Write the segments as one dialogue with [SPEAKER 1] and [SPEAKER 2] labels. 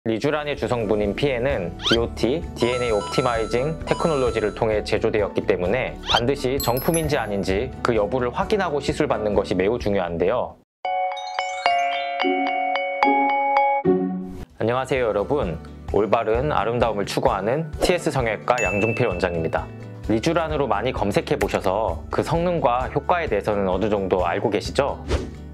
[SPEAKER 1] 리쥬란의 주성분인 PN은 DOT, DNA 옵티마이징 테크놀로지를 통해 제조되었기 때문에 반드시 정품인지 아닌지 그 여부를 확인하고 시술받는 것이 매우 중요한데요. 안녕하세요 여러분, 올바른 아름다움을 추구하는 TS 성형외과 양종필 원장입니다. 리쥬란으로 많이 검색해보셔서 그 성능과 효과에 대해서는 어느 정도 알고 계시죠?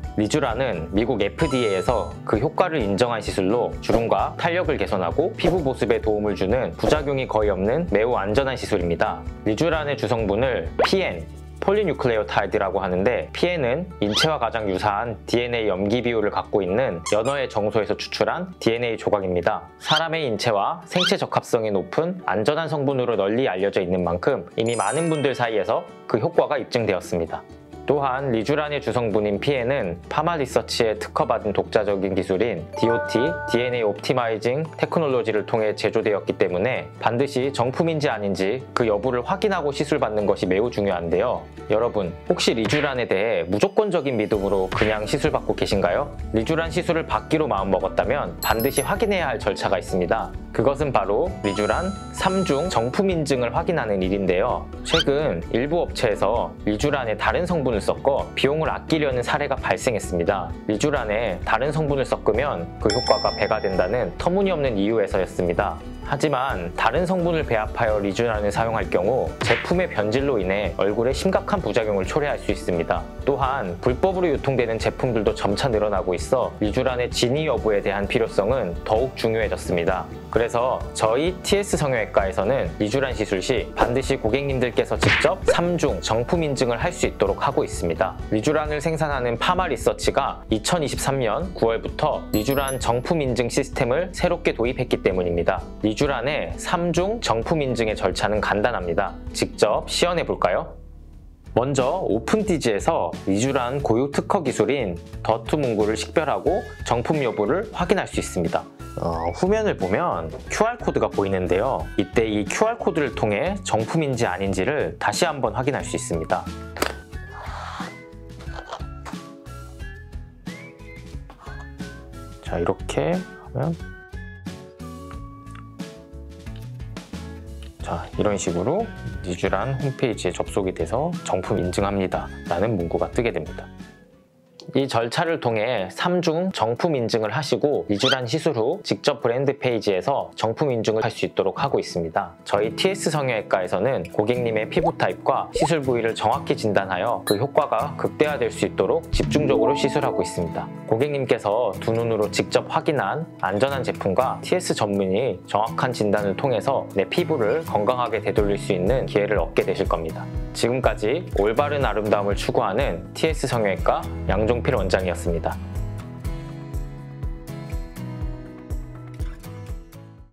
[SPEAKER 1] 리쥬란은 미국 FDA에서 그 효과를 인정한 시술로 주름과 탄력을 개선하고 피부 보습에 도움을 주는 부작용이 거의 없는 매우 안전한 시술입니다. 리쥬란의 주성분을 PN, 폴리뉴클레오타이드라고 하는데, PN은 인체와 가장 유사한 DNA 염기 비율을 갖고 있는 연어의 정소에서 추출한 DNA 조각입니다. 사람의 인체와 생체 적합성이 높은 안전한 성분으로 널리 알려져 있는 만큼 이미 많은 분들 사이에서 그 효과가 입증되었습니다. 또한 리쥬란의 주성분인 PN은 파마리서치에 특허받은 독자적인 기술인 DOT, DNA 옵티마이징 테크놀로지를 통해 제조되었기 때문에 반드시 정품인지 아닌지 그 여부를 확인하고 시술받는 것이 매우 중요한데요. 여러분, 혹시 리쥬란에 대해 무조건적인 믿음으로 그냥 시술받고 계신가요? 리쥬란 시술을 받기로 마음먹었다면 반드시 확인해야 할 절차가 있습니다. 그것은 바로 리쥬란 3중 정품 인증을 확인하는 일인데요. 최근 일부 업체에서 리쥬란에 다른 성분을 섞어 비용을 아끼려는 사례가 발생했습니다. 리쥬란에 다른 성분을 섞으면 그 효과가 배가 된다는 터무니없는 이유에서였습니다. 하지만 다른 성분을 배합하여 리쥬란을 사용할 경우 제품의 변질로 인해 얼굴에 심각한 부작용을 초래할 수 있습니다. 또한 불법으로 유통되는 제품들도 점차 늘어나고 있어 리쥬란의 진위 여부에 대한 필요성은 더욱 중요해졌습니다. 그래서 저희 TS 성형외과에서는 리쥬란 시술 시 반드시 고객님들께서 직접 3중 정품 인증을 할 수 있도록 하고 있습니다. 리쥬란을 생산하는 파마리서치가 2023년 9월부터 리쥬란 정품 인증 시스템을 새롭게 도입했기 때문입니다. 리쥬란의 3중 정품 인증의 절차는 간단합니다. 직접 시연해 볼까요? 먼저 오픈티지에서 리쥬란 고유 특허 기술인 더투 문구를 식별하고 정품 여부를 확인할 수 있습니다. 후면을 보면 QR코드가 보이는데요. 이때 이 QR코드를 통해 정품인지 아닌지를 다시 한번 확인할 수 있습니다. 자, 이렇게 하면 이런 식으로 리쥬란 홈페이지에 접속이 돼서 정품 인증합니다 라는 문구가 뜨게 됩니다. 이 절차를 통해 3중 정품 인증을 하시고 리쥬란 시술 후 직접 브랜드 페이지에서 정품 인증을 할 수 있도록 하고 있습니다. 저희 TS 성형외과에서는 고객님의 피부 타입과 시술 부위를 정확히 진단하여 그 효과가 극대화될 수 있도록 집중적으로 시술하고 있습니다. 고객님께서 두 눈으로 직접 확인한 안전한 제품과 TS 전문의 정확한 진단을 통해서 내 피부를 건강하게 되돌릴 수 있는 기회를 얻게 되실 겁니다. 지금까지 올바른 아름다움을 추구하는 TS 성형외과 양종필 원장이었습니다.